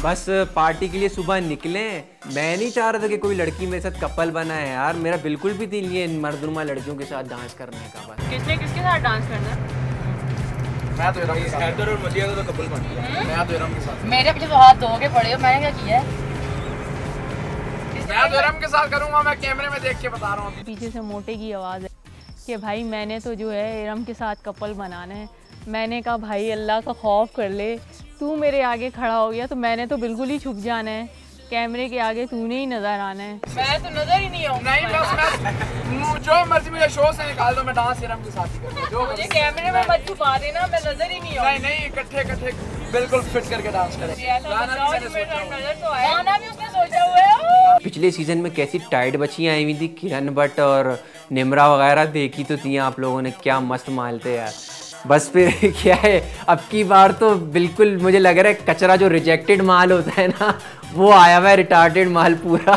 बस पार्टी के लिए सुबह निकले। मैं नहीं चाह रहा था कि कोई लड़की मेरे साथ कपल बना है यार। मेरा बिल्कुल भी दिल नहीं है मर्दनुमा लड़कियों के साथ डांस करने का। बस किसने किसके साथ डांस करना है? मैं तो इरम के साथ और मलिया तो कपल बन गया। मैं तो इरम के साथ। मेरे पीछे तो हाथ धोके पड़े हो, मैंने क्या किया है? मैं तो इरम के साथ करूंगा, मैं कैमरे में देख के बता रहा हूँ। पीछे से मोटे की आवाज़ है कि भाई मैंने तो जो है इरम के साथ कपल बनाना है। मैंने कहा भाई अल्लाह का खौफ कर ले, तू मेरे आगे खड़ा हो गया तो मैंने तो बिल्कुल ही छुप जाना है। कैमरे के आगे तूने ही नजर आना है। मैं तो नजर ही नहीं आऊंगा। नहीं बस मैं जो मर्जी मुझे शो से निकाल दो, मैं डांस इरम के साथ ही करूंगा। जो मुझे कैमरे में मत छुपा देना, मैं नजर ही नहीं आऊंगा। नहीं नहीं, इकट्ठे बिल्कुल फिट करके डांस करेंगे। गाना भी उसने सोचा हुआ है। पिछले सीजन में कैसी टाइट बच्चियाँ आई हुई थी, किरण भट्ट और निम्रा वगैरह देखी तो थी आप लोगों ने, क्या मस्त मालते यार। बस फिर क्या है, अब की बार तो बिल्कुल मुझे लग रहा है कचरा जो रिजेक्टेड माल होता है ना, वो आया हुआ है, रिटार्टेड माल पूरा।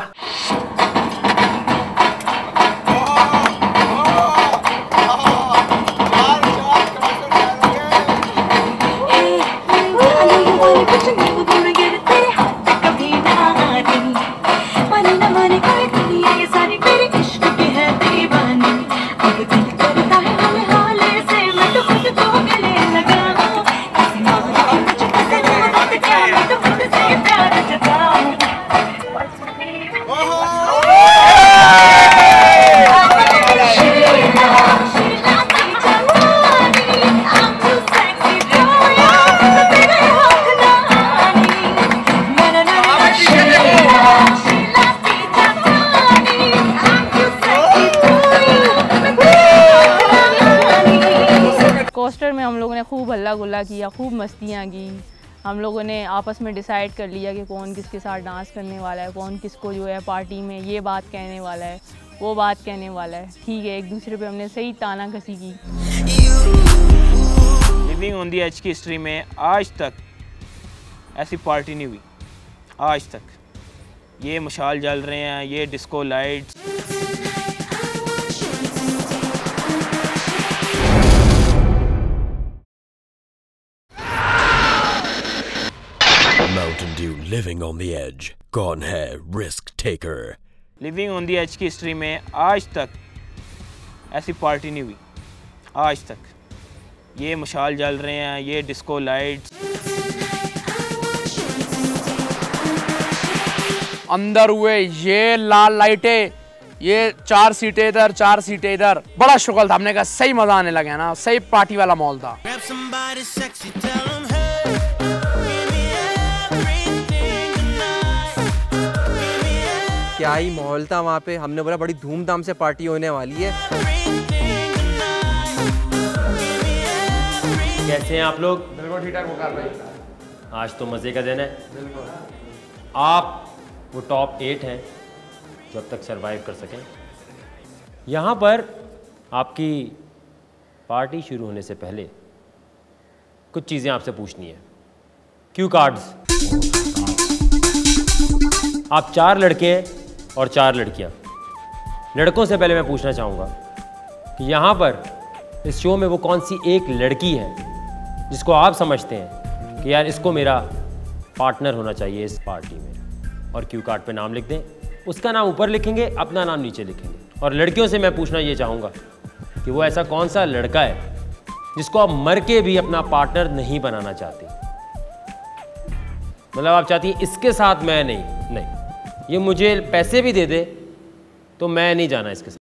कोस्टर में हम लोगों ने खूब हल्ला गुल्ला किया, खूब मस्तियाँ की। हम लोगों ने आपस में डिसाइड कर लिया कि कौन किसके साथ डांस करने वाला है, कौन किसको जो है पार्टी में ये बात कहने वाला है, वो बात कहने वाला है। ठीक है, एक दूसरे पे हमने सही ताना कसी की। लिविंग ऑन दी एज की हिस्ट्री में आज तक ऐसी पार्टी नहीं हुई, आज तक। ये मशाल जल रहे हैं, ये disco lights. Mountain Dew living on the edge. कौन है risk taker? Living on the edge की हिस्ट्री में आज तक ऐसी पार्टी नहीं हुई, आज तक। ये मशाल जल रहे हैं, ये डिस्को लाइट्स। अंदर हुए ये लाल लाइटें, ये 4 सीटें इधर 4 सीटें इधर, बड़ा शुगल था। हमने कहा सही मजा आने लगे ना, सही पार्टी वाला मॉल था। क्या ही माहौल था वहाँ पे। हमने बोला बड़ी धूमधाम से पार्टी होने वाली है। कैसे हैं आप लोग? बिल्कुल ठीक ठाक मुकार भाई। आज तो मज़े का दिन है। बिल्कुल। आप वो टॉप 8 हैं जो अब तक सरवाइव कर सकें। यहाँ पर आपकी पार्टी शुरू होने से पहले कुछ चीज़ें आपसे पूछनी है। Cue cards. आप 4 लड़के हैं और 4 लड़कियाँ। लड़कों से पहले मैं पूछना चाहूँगा कि यहाँ पर इस शो में वो कौन सी एक लड़की है जिसको आप समझते हैं कि यार इसको मेरा पार्टनर होना चाहिए इस पार्टी में, और क्यू कार्ड पे नाम लिख दें। उसका नाम ऊपर लिखेंगे, अपना नाम नीचे लिखेंगे। और लड़कियों से मैं पूछना ये चाहूँगा कि वो ऐसा कौन सा लड़का है जिसको आप मर के भी अपना पार्टनर नहीं बनाना चाहती। मतलब आप चाहती हैं इसके साथ मैं नहीं, ये मुझे पैसे भी दे दे तो मैं नहीं जाना इसके साथ।